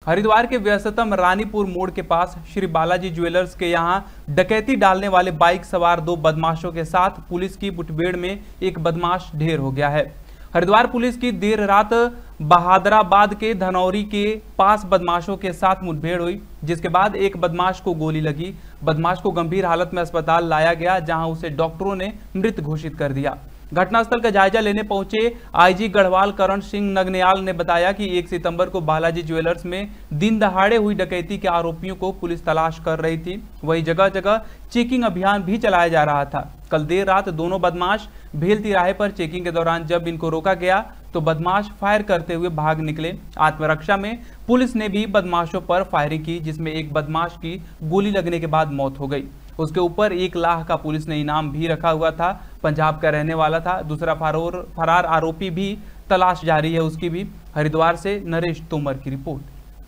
हरिद्वार के व्यस्ततम रानीपुर मोड़ के पास श्री बालाजी ज्वेलर्स के यहां डकैती डालने वाले बाइक सवार दो बदमाशों के साथ पुलिस की मुठभेड़ में एक बदमाश ढेर हो गया है। हरिद्वार पुलिस की देर रात बहादराबाद के धनौरी के पास बदमाशों के साथ मुठभेड़ हुई, जिसके बाद एक बदमाश को गोली लगी। बदमाश को गंभीर हालत में अस्पताल लाया गया, जहां उसे डॉक्टरों ने मृत घोषित कर दिया। घटनास्थल का जायजा लेने पहुंचे आईजी गढ़वाल करण सिंह नगनियाल ने बताया कि 1 सितंबर को बालाजी ज्वेलर्स में दिन दहाड़े हुई डकैती के आरोपियों को पुलिस तलाश कर रही थी। वहीं जगह जगह चेकिंग अभियान भी चलाया जा रहा था। कल देर रात दोनों बदमाश भेल तिराहे पर चेकिंग के दौरान जब इनको रोका गया तो बदमाश फायर करते हुए भाग निकले। आत्मरक्षा में पुलिस ने भी बदमाशों पर फायरिंग की, जिसमें एक बदमाश की गोली लगने के बाद मौत हो गई। उसके ऊपर 1 लाख का पुलिस ने इनाम भी रखा हुआ था। पंजाब का रहने वाला था। दूसरा फरार आरोपी भी तलाश जारी है उसकी भी। हरिद्वार से नरेश तोमर की रिपोर्ट।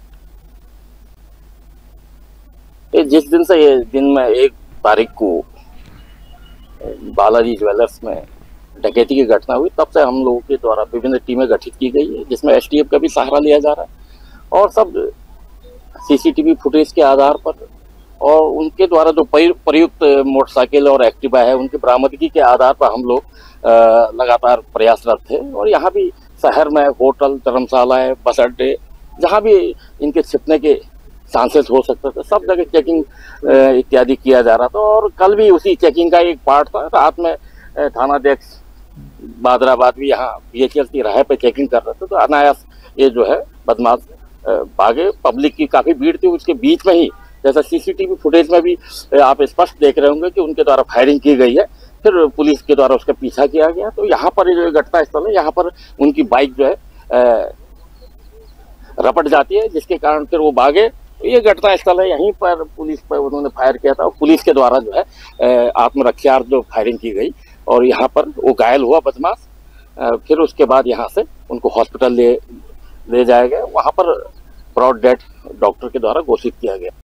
जिस दिन से ये दिन में 1 तारीख को बालाजी ज्वेलर्स में डकैती की घटना हुई, तब से हम लोगों के द्वारा विभिन्न टीमें गठित की गई है, जिसमें एसटीएफ का भी सहारा लिया जा रहा है और सब सीसीटीवी फुटेज के आधार पर और उनके द्वारा जो प्रयुक्त मोटरसाइकिल और एक्टिवा है उनकी बरामदगी के आधार पर हम लोग लगातार प्रयासरत थे। और यहाँ भी शहर में होटल, धर्मशालाएं, बस अड्डे, जहाँ भी इनके छिपने के चांसेस हो सकते थे, सब जगह चेकिंग इत्यादि किया जा रहा था। और कल भी उसी चेकिंग का एक पार्ट था। रात में थानाध्यक्ष बहादराबाद भी यहाँ बीएचएल तिराहे पे चेकिंग कर रहे थे, तो अनायास ये जो है बदमाश भागे। पब्लिक की काफी भीड़ थी, उसके बीच में ही जैसा सीसीटीवी फुटेज में भी आप स्पष्ट देख रहे होंगे कि उनके द्वारा फायरिंग की गई है, फिर पुलिस के द्वारा उसका पीछा किया गया। तो यहाँ पर जो घटना स्थल है, यहाँ पर उनकी बाइक जो है रपट जाती है, जिसके कारण फिर वो भागे। ये घटना स्थल है, यहीं पर पुलिस पर उन्होंने फायर किया था और पुलिस के द्वारा जो है आत्मरक्षा जो फायरिंग की गई और यहाँ पर वो घायल हुआ बदमाश। फिर उसके बाद यहाँ से उनको हॉस्पिटल ले जाया गया, वहाँ पर ब्रॉड डेड डॉक्टर के द्वारा घोषित किया गया।